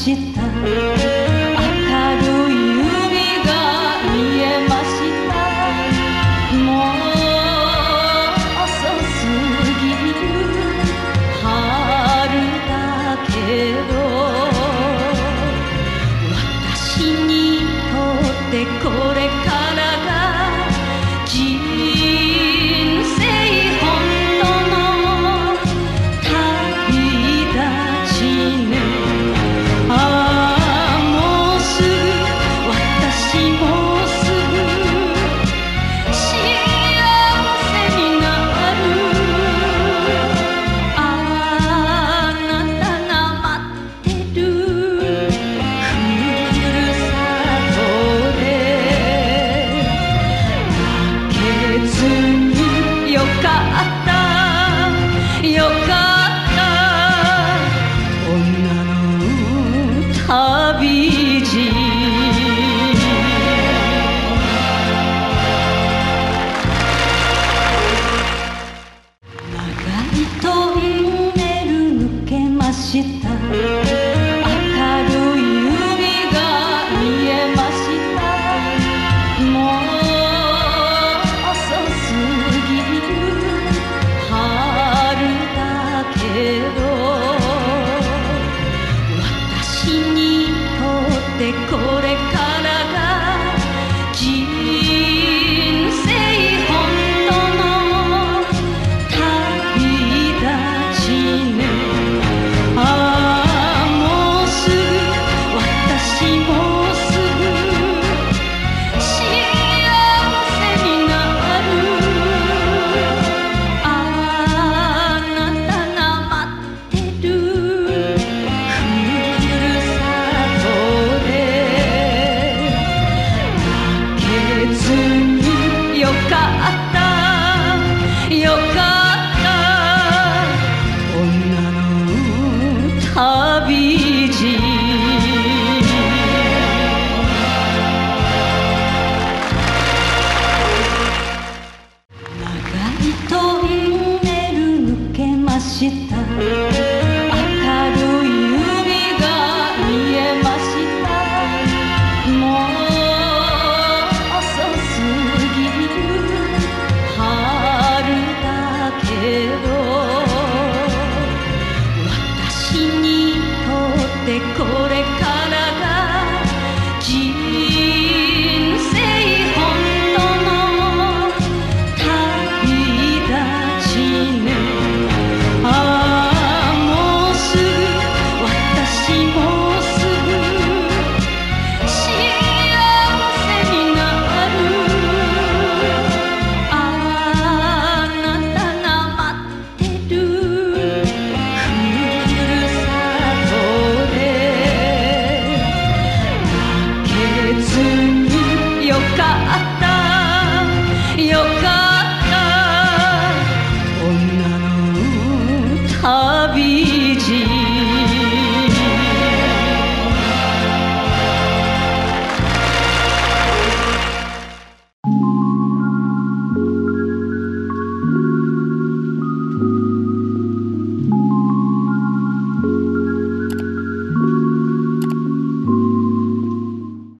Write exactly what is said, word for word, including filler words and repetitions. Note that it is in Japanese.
した明るい海が見えましたもう遅すぎる春だけど私にとってこれからが人生本当の旅立ちねああもうすぐ私もうすぐ幸せになるあなたが待ってるふるさとで負けずによかったよかった女の旅路長いトンネル抜けました明るい海が見えましたもう遅すぎる春だけど私にとってこれからが人生本当の旅立ちねああもうすぐ私もうすぐ幸せになるあなたが待ってるふるさとで負けずによかったよかった女の旅路長いトンネル抜けました